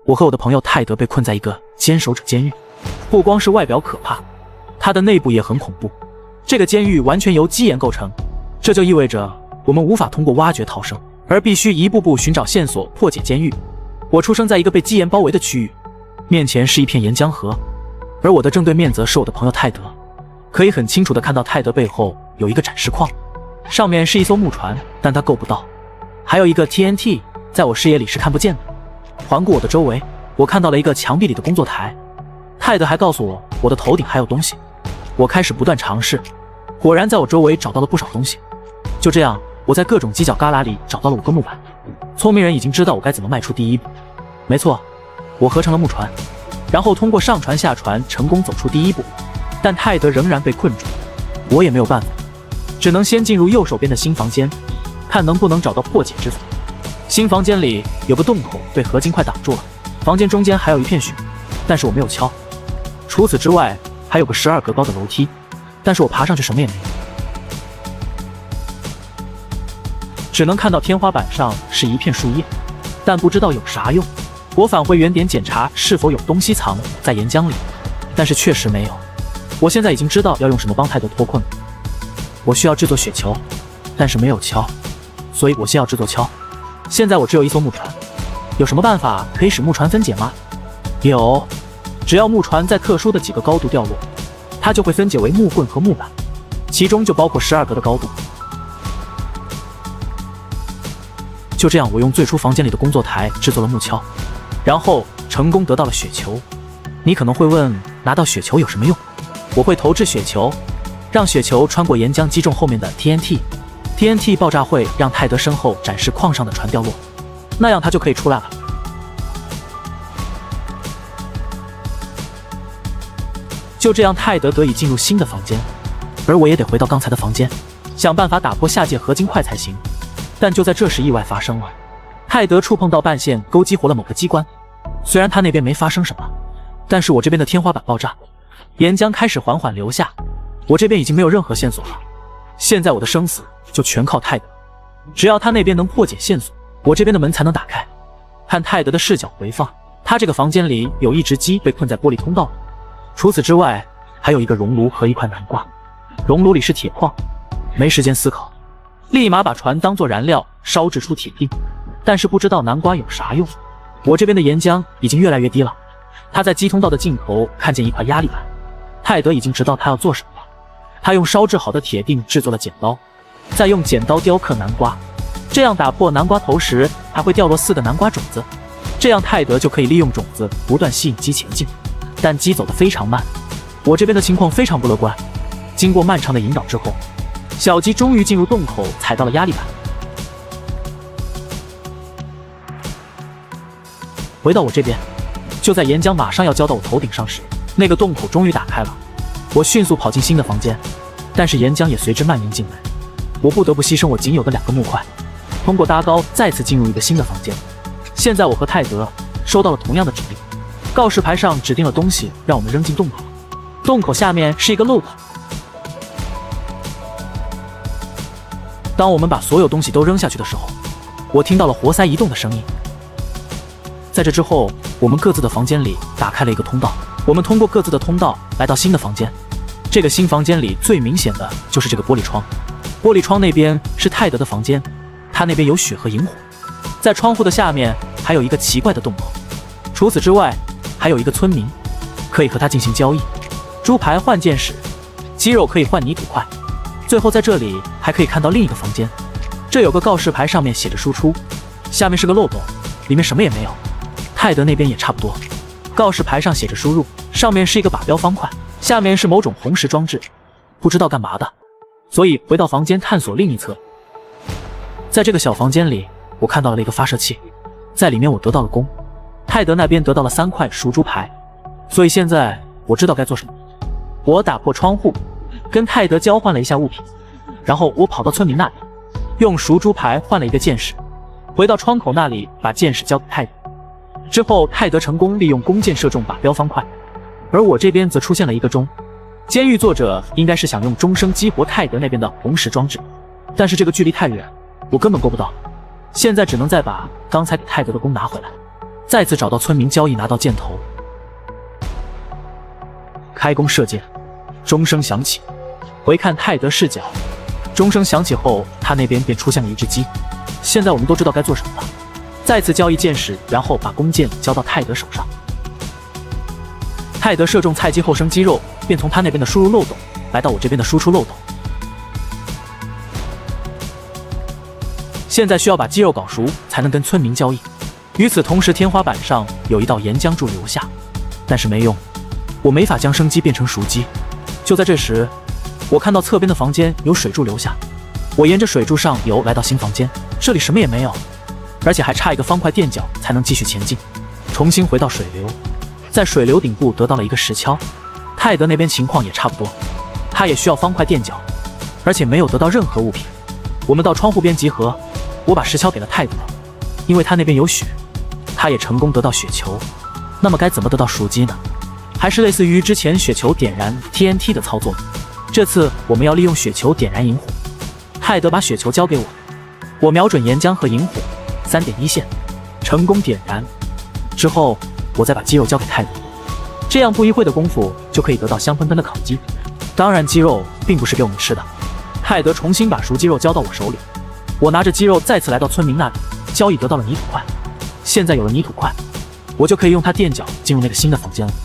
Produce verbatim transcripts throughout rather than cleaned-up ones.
我和我的朋友泰德被困在一个坚守者监狱，不光是外表可怕，它的内部也很恐怖。这个监狱完全由基岩构成，这就意味着我们无法通过挖掘逃生，而必须一步步寻找线索破解监狱。我出生在一个被基岩包围的区域，面前是一片岩浆河，而我的正对面则是我的朋友泰德。可以很清楚地看到泰德背后有一个展示框，上面是一艘木船，但他够不到。还有一个 T N T 在我视野里是看不见的。环顾我的周围，我看到了一个墙壁里的工作台。泰德还告诉我我的头顶还有东西。我开始不断尝试，果然在我周围找到了不少东西。就这样，我在各种犄角旮旯里找到了五个木板。聪明人已经知道我该怎么迈出第一步。没错，我合成了木船，然后通过上船下船成功走出第一步。但泰德仍然被困住，我也没有办法，只能先进入右手边的新房间，看能不能找到破解之处。新房间里有个洞口被合金块挡住了，房间中间还有一片雪，但是我没有敲。除此之外，还有个十二格高的楼梯，但是我爬上去什么也没有，只能看到天花板上是一片树叶，但不知道有啥用。我返回原点检查是否有东西藏在岩浆里，但是确实没有。我现在已经知道要用什么帮泰德脱困了。我需要制作雪球，但是没有锹，所以我先要制作锹。现在我只有一艘木船，有什么办法可以使木船分解吗？有，只要木船在特殊的几个高度掉落，它就会分解为木棍和木板，其中就包括十二格的高度。就这样，我用最初房间里的工作台制作了木锹，然后成功得到了雪球。你可能会问，拿到雪球有什么用？我会投掷雪球，让雪球穿过岩浆击中后面的 T N T。T N T 爆炸会让泰德身后展示矿上的船掉落，那样他就可以出来了。就这样，泰德得以进入新的房间，而我也得回到刚才的房间，想办法打破下界合金块才行。但就在这时，意外发生了，泰德触碰到半线，勾激活了某个机关。虽然他那边没发生什么，但是我这边的天花板爆炸，岩浆开始缓缓流下，我这边已经没有任何线索了。现在我的生死就全靠泰德，只要他那边能破解线索，我这边的门才能打开。看泰德的视角回放，他这个房间里有一只鸡被困在玻璃通道里，除此之外还有一个熔炉和一块南瓜，熔炉里是铁矿。没时间思考，立马把船当作燃料烧制出铁锭，但是不知道南瓜有啥用。我这边的岩浆已经越来越低了，他在鸡通道的尽头看见一块压力板，泰德已经知道他要做什么了。他用烧制好的铁锭制作了剪刀，再用剪刀雕刻南瓜，这样打破南瓜头时还会掉落四个南瓜种子，这样泰德就可以利用种子不断吸引鸡前进。但鸡走得非常慢，我这边的情况非常不乐观。经过漫长的引导之后，小鸡终于进入洞口，踩到了压力板。回到我这边，就在岩浆马上要浇到我头顶上时，那个洞口终于打开了。我迅速跑进新的房间，但是岩浆也随之蔓延进来。我不得不牺牲我仅有的两个木块，通过搭高再次进入一个新的房间。现在我和泰德收到了同样的指令，告示牌上指定了东西让我们扔进洞口，洞口下面是一个漏斗。当我们把所有东西都扔下去的时候，我听到了活塞移动的声音。在这之后，我们各自的房间里打开了一个通道，我们通过各自的通道来到新的房间。这个新房间里最明显的就是这个玻璃窗，玻璃窗那边是泰德的房间，他那边有雪和萤火，在窗户的下面还有一个奇怪的洞口。除此之外，还有一个村民，可以和他进行交易，猪排换剑矢，鸡肉可以换泥土块。最后在这里还可以看到另一个房间，这有个告示牌，上面写着输出，下面是个漏斗，里面什么也没有。泰德那边也差不多，告示牌上写着输入，上面是一个靶标方块，下面是某种红石装置，不知道干嘛的。所以回到房间探索另一侧，在这个小房间里，我看到了一个发射器，在里面我得到了弓，泰德那边得到了三块熟猪排，所以现在我知道该做什么。我打破窗户，跟泰德交换了一下物品，然后我跑到村民那里，用熟猪排换了一个箭矢，回到窗口那里把箭矢交给泰德。之后泰德成功利用弓箭射中靶标方块，而我这边则出现了一个钟。监狱作者应该是想用钟声激活泰德那边的红石装置，但是这个距离太远，我根本够不到。现在只能再把刚才给泰德的弓拿回来， 再次找到村民交易，拿到箭头，开弓射箭，钟声响起。回看泰德视角，钟声响起后，他那边便出现了一只鸡。现在我们都知道该做什么了。再次交易箭矢，然后把弓箭交到泰德手上。泰德射中菜鸡后生肌肉，便从他那边的输入漏洞来到我这边的输出漏洞。现在需要把鸡肉搞熟，才能跟村民交易。与此同时，天花板上有一道岩浆柱留下，但是没用，我没法将生鸡变成熟鸡。就在这时，我看到侧边的房间有水柱留下，我沿着水柱上游来到新房间，这里什么也没有，而且还差一个方块垫脚才能继续前进。重新回到水流，在水流顶部得到了一个石锹。泰德那边情况也差不多，他也需要方块垫脚，而且没有得到任何物品。我们到窗户边集合，我把石锹给了泰德，因为他那边有血，他也成功得到血球。那么该怎么得到熟鸡呢？还是类似于之前雪球点燃 T N T 的操作。这次我们要利用雪球点燃萤火。泰德把雪球交给我，我瞄准岩浆和萤火，三点一线，成功点燃。之后我再把鸡肉交给泰德，这样不一会的功夫就可以得到香喷喷的烤鸡。当然，鸡肉并不是给我们吃的。泰德重新把熟鸡肉交到我手里，我拿着鸡肉再次来到村民那里，交易得到了泥土块。现在有了泥土块，我就可以用它垫脚进入那个新的房间了。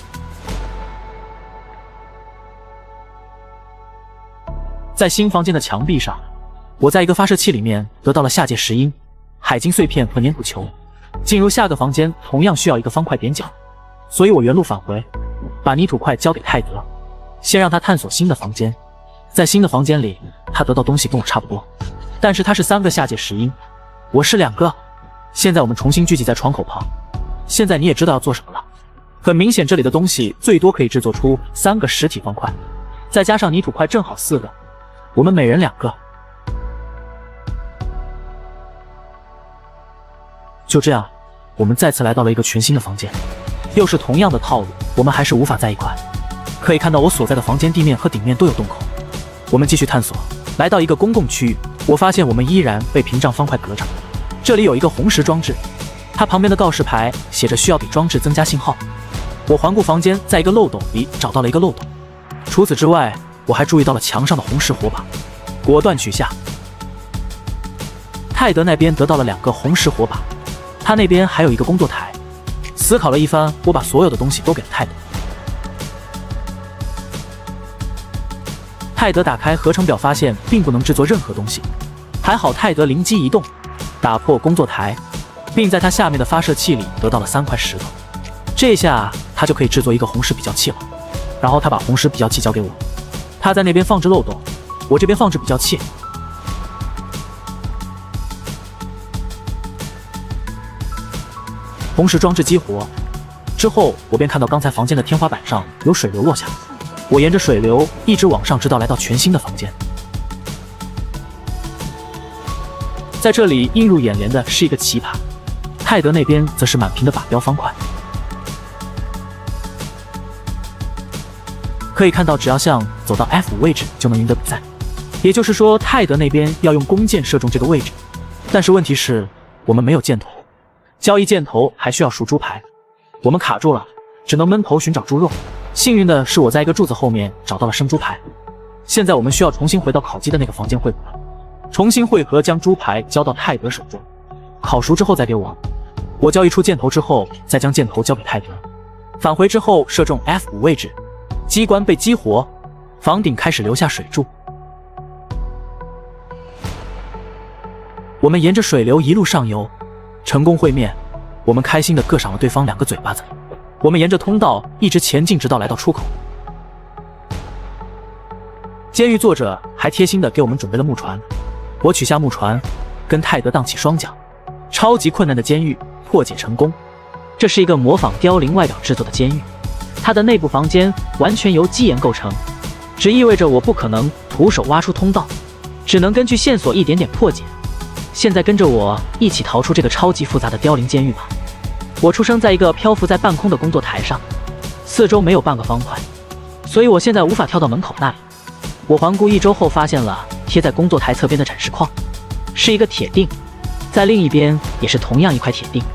在新房间的墙壁上，我在一个发射器里面得到了下界石英、海晶碎片和粘土球。进入下个房间同样需要一个方块点脚，所以我原路返回，把泥土块交给泰德，先让他探索新的房间。在新的房间里，他得到东西跟我差不多，但是他是三个下界石英，我是两个。现在我们重新聚集在窗口旁，现在你也知道要做什么了。很明显，这里的东西最多可以制作出三个实体方块，再加上泥土块正好四个，我们每人两个。就这样，我们再次来到了一个全新的房间，又是同样的套路，我们还是无法在一块。可以看到我所在的房间地面和顶面都有洞口。我们继续探索，来到一个公共区域，我发现我们依然被屏障方块隔着。这里有一个红石装置，它旁边的告示牌写着需要给装置增加信号。我环顾房间，在一个漏洞里找到了一个漏洞。除此之外，我还注意到了墙上的红石火把，果断取下。泰德那边得到了两个红石火把，他那边还有一个工作台。思考了一番，我把所有的东西都给了泰德。泰德打开合成表，发现并不能制作任何东西。还好泰德灵机一动，打破工作台，并在他下面的发射器里得到了三块石头。这下他就可以制作一个红石比较器了。然后他把红石比较器交给我，他在那边放置漏洞，我这边放置比较器。红石装置激活之后，我便看到刚才房间的天花板上有水流落下。我沿着水流一直往上，直到来到全新的房间。在这里映入眼帘的是一个棋盘，泰德那边则是满屏的靶标方块。可以看到，只要像走到 F 五 位置就能赢得比赛，也就是说，泰德那边要用弓箭射中这个位置。但是问题是，我们没有箭头，交易箭头还需要熟猪排，我们卡住了，只能闷头寻找猪肉。幸运的是，我在一个柱子后面找到了生猪排。现在我们需要重新回到烤鸡的那个房间汇合，重新汇合，将猪排交到泰德手中，烤熟之后再给我。我交易出箭头之后，再将箭头交给泰德。返回之后射中 F 五 位置，机关被激活，房顶开始流下水柱。我们沿着水流一路上游，成功会面。我们开心地各赏了对方两个嘴巴子。我们沿着通道一直前进，直到来到出口。监狱作者还贴心地给我们准备了木船，我取下木船，跟泰德荡起双桨。超级困难的监狱破解成功。这是一个模仿凋零外表制作的监狱，它的内部房间完全由基岩构成，只意味着我不可能徒手挖出通道，只能根据线索一点点破解。现在跟着我一起逃出这个超级复杂的凋零监狱吧。我出生在一个漂浮在半空的工作台上，四周没有半个方块，所以我现在无法跳到门口那里。我环顾一周后，发现了贴在工作台侧边的展示框，是一个铁锭，在另一边也是同样一块铁锭。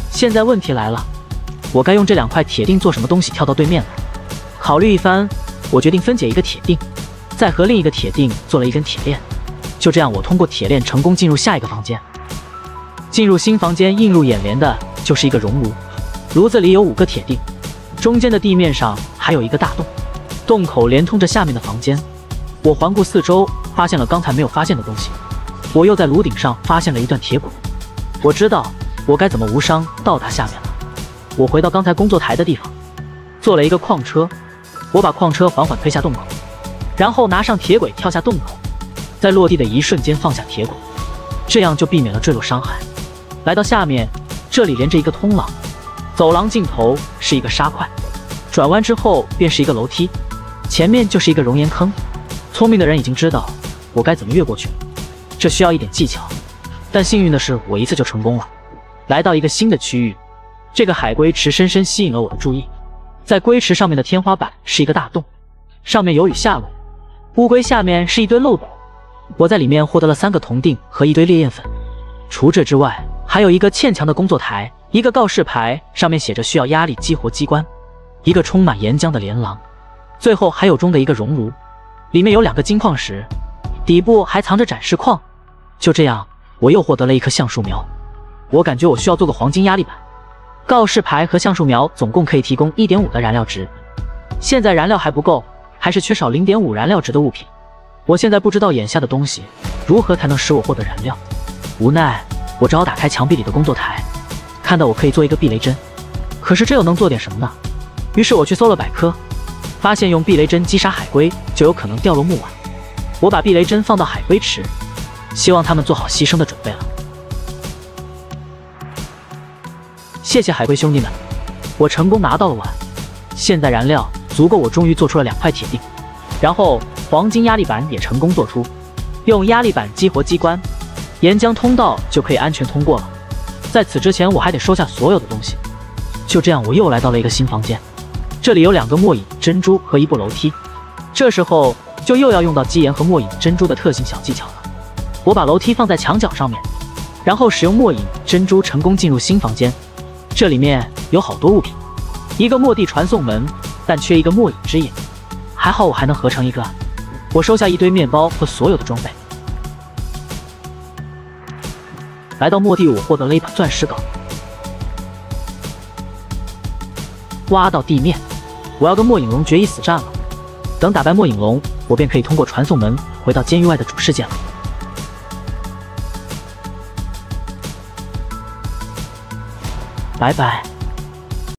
现在问题来了，我该用这两块铁锭做什么东西跳到对面来？考虑一番，我决定分解一个铁锭，再和另一个铁锭做了一根铁链。就这样，我通过铁链成功进入下一个房间。进入新房间，映入眼帘的就是一个熔炉，炉子里有五个铁锭，中间的地面上还有一个大洞，洞口连通着下面的房间。我环顾四周，发现了刚才没有发现的东西。我又在炉顶上发现了一段铁轨，我知道我该怎么无伤到达下面了。我回到刚才工作台的地方，做了一个矿车。我把矿车缓缓推下洞口，然后拿上铁轨跳下洞口，在落地的一瞬间放下铁轨，这样就避免了坠落伤害。来到下面，这里连着一个通廊，走廊尽头是一个沙块，转弯之后便是一个楼梯，前面就是一个熔岩坑。聪明的人已经知道我该怎么越过去了，这需要一点技巧，但幸运的是我一次就成功了。来到一个新的区域，这个海龟池深深吸引了我的注意。在龟池上面的天花板是一个大洞，上面有雨下落，乌龟下面是一堆漏斗。我在里面获得了三个铜锭和一堆烈焰粉。除这之外，还有一个嵌墙的工作台，一个告示牌，上面写着需要压力激活机关，一个充满岩浆的连廊，最后还有中的一个熔炉，里面有两个金矿石，底部还藏着展示矿。就这样，我又获得了一棵橡树苗。我感觉我需要做个黄金压力板。告示牌和橡树苗总共可以提供 一点五 的燃料值，现在燃料还不够，还是缺少 零点五 燃料值的物品。我现在不知道眼下的东西如何才能使我获得燃料，无奈我只好打开墙壁里的工作台，看到我可以做一个避雷针，可是这又能做点什么呢？于是我去搜了百科，发现用避雷针击杀海龟就有可能掉落木碗。我把避雷针放到海龟池，希望他们做好牺牲的准备了。谢谢海龟兄弟们，我成功拿到了碗，现在燃料足够，我终于做出了两块铁锭，然后黄金压力板也成功做出。用压力板激活机关，岩浆通道就可以安全通过了。在此之前，我还得收下所有的东西。就这样，我又来到了一个新房间，这里有两个末影珍珠和一部楼梯。这时候就又要用到基岩和末影珍珠的特性小技巧了。我把楼梯放在墙角上面，然后使用末影珍珠成功进入新房间。这里面有好多物品，一个末地传送门，但缺一个末影之印，还好我还能合成一个。我收下一堆面包和所有的装备。来到末地，我获得了一把钻石镐，挖到地面。我要跟末影龙决一死战了。等打败末影龙，我便可以通过传送门回到监狱外的主世界了。拜拜。